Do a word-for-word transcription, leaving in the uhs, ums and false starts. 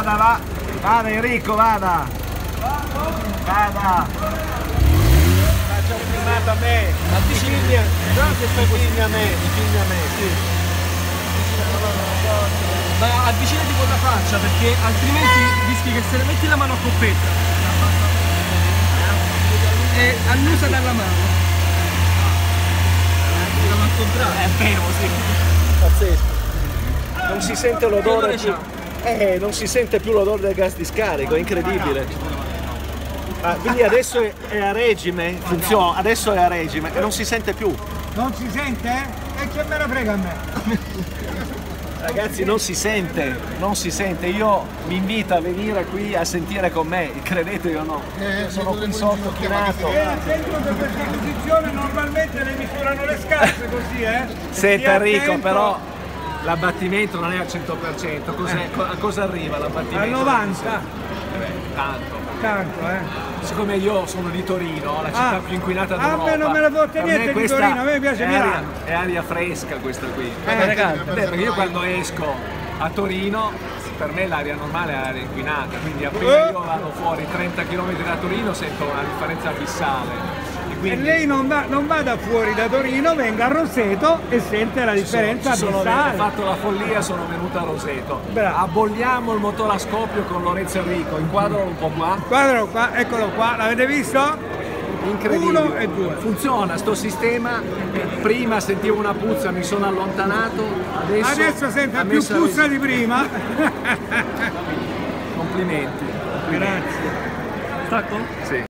vada, va. Vada Enrico, vada. Vada. Faccia un filmato a me. Avvicini a me, vicini a me, sì. Ma avvicinati con la faccia, perché altrimenti rischi che se ne metti la mano a coppetta e annusa dalla mano. Al contrario. È vero, sì. Pazzesco. Non si sente l'odore più. Eh, non si sente più l'odore del gas di scarico, è incredibile. Ah, quindi adesso è, è a regime, funziona, adesso è a regime e non si sente più. Non si sente? Eh? E che me ne frega a me? Ragazzi, non si sente, non si sente. Io vi invito a venire qui a sentire con me, credete o no. Eh, sono qui sotto chinato. E al centro di questa posizione normalmente le misurano le scarpe così, eh? Senta Enrico, però l'abbattimento non è al cento per cento. Cos'è, a cosa arriva l'abbattimento? Al novanta. Eh beh, tanto. Tanto, eh? Siccome io sono di Torino, la città Ah, più inquinata a d'Europa. me non me la fotte per niente me di questa Torino, a me piace è Milano. aria, è aria fresca questa qui. Eh, Beh, perché io quando esco a Torino, per me l'aria normale è aria inquinata, quindi appena io vado fuori trenta chilometri da Torino sento una differenza abissale. E, E quindi, lei non va, non va da fuori da Torino, venga a Roseto e sente la differenza sono, sono, ho abissale. fatto la follia, sono venuto a Roseto. Bravo. Abolliamo il motore a scoppio con Lorenzo Enrico, inquadro un po' qua. Guardalo qua, eccolo qua, l'avete visto? Incredibile. Uno e due. Funziona sto sistema. Prima sentivo una puzza, mi sono allontanato, adesso, Adesso sente ha più messo puzza la- di prima. Complimenti. Grazie. Stacco? Sì.